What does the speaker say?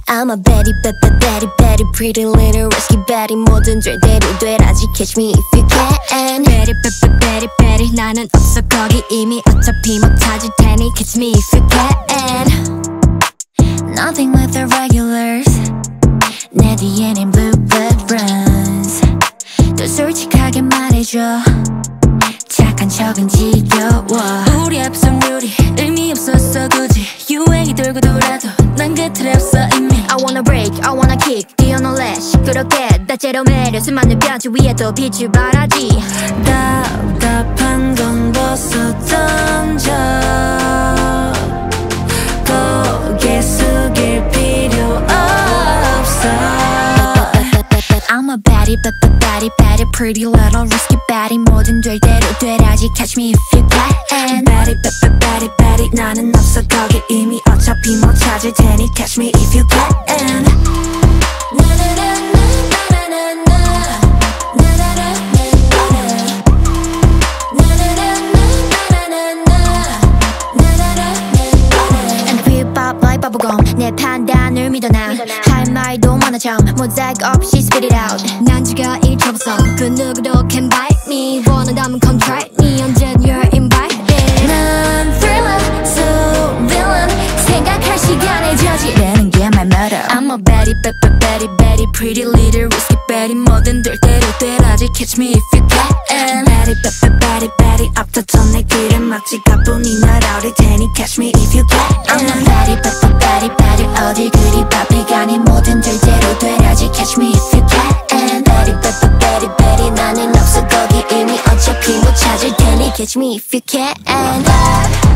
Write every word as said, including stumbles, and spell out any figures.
I'm a baddie, baddie, baddie, baddie, pretty little risky baddie. 뭐든 절대로 되라지 catch me if you can. Baddie, baddie, baddie, baddie. 나는 없어 거기 이미 어차피 못 찾을 테니 catch me if you can. Nothing with the regulars. 내 뒤에는 blue blood runs. 더 솔직하게 말해줘. 착한 척은 지겨워. 우리 합성률이 의미 없었어 굳이 유행이 돌고 돌아도 난 그 틀에 없어 이미. I wanna break, I wanna kick 뛰어놀래 시끄럽게 다채로운 매력 수많은 뼈지 위에 또 빛을 발하지. 답답한 건 벗어 던져 고개 숙일 필요 없어. I'm a baddie, baddie, baddie, baddie, pretty little risky baddie. 뭐든 될 대로 되라지 catch me if you can. Baddie, baddie, baddie, baddie. 나는 없어 거기 이미 어차피 못 찾을 테니 catch me if you can. 내 판단을 믿어 나 할 말도 많아 참 모자이크 없이 spit it out. 난 지가 잊혀봤어 그 누구도 can bite me. 원한다면 come try me 언젠 you're invited. 난 thriller so villain 생각할 시간에 저지르는 게 말 멀어. I'm a baddie, baddie, baddie, baddie, pretty little risky baddie. 뭐든 될 대로 되라지 catch me if you can. Baddie, baddie, baddie, baddie 앞다퉈 내 길을 막지 가뿐히 날아올 테니 catch me if you can. I'm a baddie, baddie, baddie, baddie 어딜 그리 바삐 가니 뭐든 될 대로 되라지 catch me if you can. Baddie, baddie, baddie, baddie 나는 없어 거기 이미 어차피 못 찾을 테니 catch me if you can.